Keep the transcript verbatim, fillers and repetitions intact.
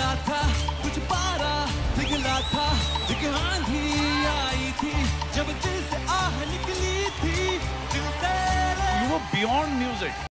पिघला था कुछ पारा पिघला था, एक आंधी आई थी जब दिल से आह निकली थी दिल से। You were beyond music.